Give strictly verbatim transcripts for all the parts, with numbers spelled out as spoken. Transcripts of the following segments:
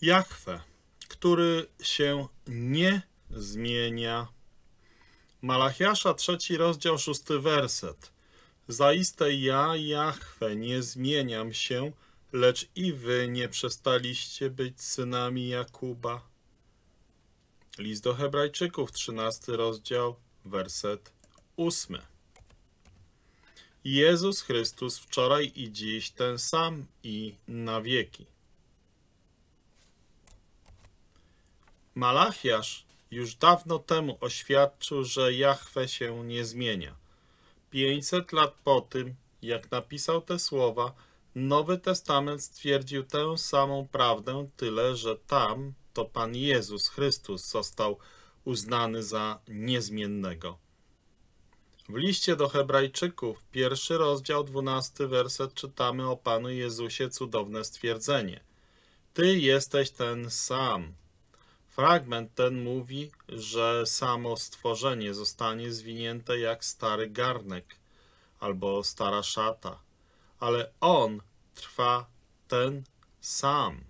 Jahwe, który się nie zmienia. Malachiasza, trzeci rozdział, szósty werset. Zaiste ja, Jahwe, nie zmieniam się, lecz i wy nie przestaliście być synami Jakuba. List do Hebrajczyków, trzynasty rozdział, werset ósmy. Jezus Chrystus wczoraj i dziś ten sam i na wieki. Malachiasz już dawno temu oświadczył, że Jahwe się nie zmienia. pięćset lat po tym, jak napisał te słowa, Nowy Testament stwierdził tę samą prawdę, tyle że tam to Pan Jezus Chrystus został uznany za niezmiennego. W liście do Hebrajczyków, pierwszy rozdział, dwunasty werset, czytamy o Panu Jezusie cudowne stwierdzenie. Ty jesteś ten sam. Fragment ten mówi, że samo stworzenie zostanie zwinięte jak stary garnek albo stara szata, ale On trwa ten sam.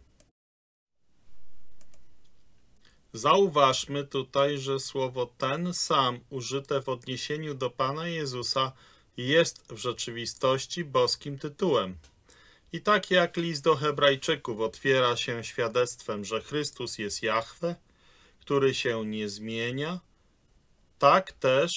Zauważmy tutaj, że słowo ten sam użyte w odniesieniu do Pana Jezusa jest w rzeczywistości boskim tytułem. I tak jak list do Hebrajczyków otwiera się świadectwem, że Chrystus jest Jahwe, który się nie zmienia, tak też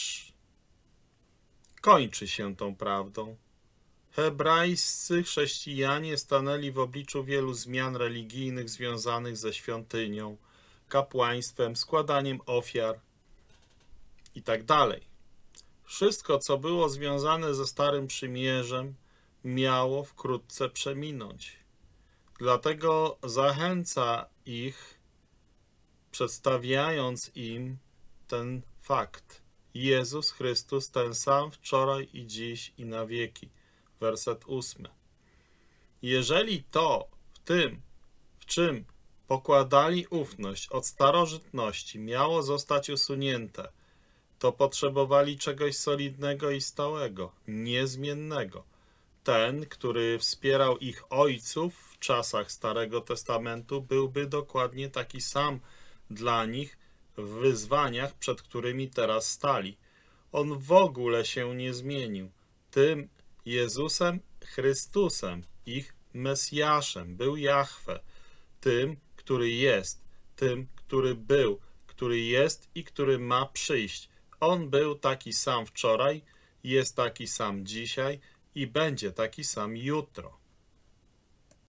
kończy się tą prawdą. Hebrajscy chrześcijanie stanęli w obliczu wielu zmian religijnych związanych ze świątynią, kapłaństwem, składaniem ofiar i tak dalej. Wszystko, co było związane ze Starym Przymierzem, miało wkrótce przeminąć. Dlatego zachęca ich, przedstawiając im ten fakt. Jezus Chrystus ten sam wczoraj i dziś i na wieki. Werset ósmy. Jeżeli to w tym, w czym pokładali ufność od starożytności, miało zostać usunięte, to potrzebowali czegoś solidnego i stałego, niezmiennego. Ten, który wspierał ich ojców w czasach Starego Testamentu, byłby dokładnie taki sam dla nich w wyzwaniach, przed którymi teraz stali. On w ogóle się nie zmienił. Tym Jezusem Chrystusem, ich Mesjaszem, był Jahwe, tym, który jest, tym, który był, który jest i który ma przyjść. On był taki sam wczoraj, jest taki sam dzisiaj i będzie taki sam jutro.